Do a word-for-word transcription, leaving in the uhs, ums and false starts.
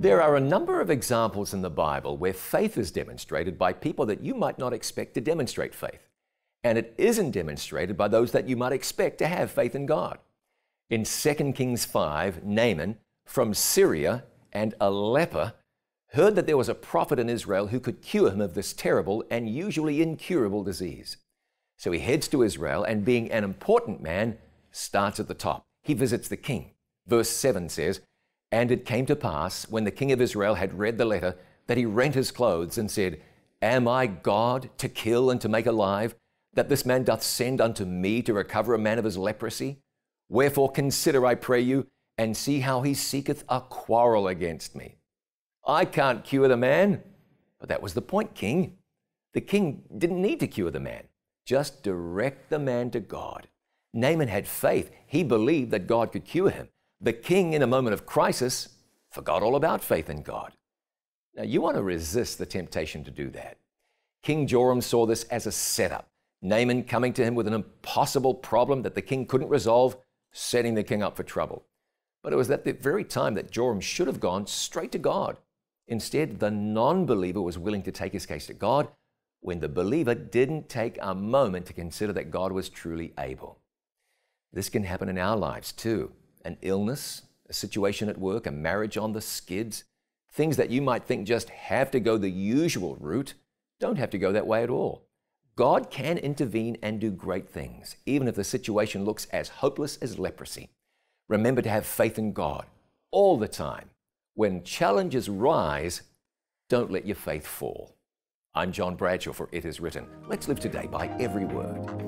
There are a number of examples in the Bible where faith is demonstrated by people that you might not expect to demonstrate faith. And it isn't demonstrated by those that you might expect to have faith in God. In Second Kings five, Naaman from Syria and a leper heard that there was a prophet in Israel who could cure him of this terrible and usually incurable disease. So he heads to Israel and, being an important man, starts at the top. He visits the king. Verse seven says, "And it came to pass, when the king of Israel had read the letter, that he rent his clothes and said, Am I God to kill and to make alive, that this man doth send unto me to recover a man of his leprosy? Wherefore consider, I pray you, and see how he seeketh a quarrel against me. I can't cure the man." But that was the point, king. The king didn't need to cure the man. Just direct the man to God. Naaman had faith. He believed that God could cure him. The king, in a moment of crisis, forgot all about faith in God. Now, you want to resist the temptation to do that. King Joram saw this as a setup. Naaman coming to him with an impossible problem that the king couldn't resolve, setting the king up for trouble. But it was at the very time that Joram should have gone straight to God. Instead, the non-believer was willing to take his case to God when the believer didn't take a moment to consider that God was truly able. This can happen in our lives too. An illness, a situation at work, a marriage on the skids, things that you might think just have to go the usual route, don't have to go that way at all. God can intervene and do great things, even if the situation looks as hopeless as leprosy. Remember to have faith in God all the time. When challenges rise, don't let your faith fall. I'm John Bradshaw for It Is Written. Let's live today by every word.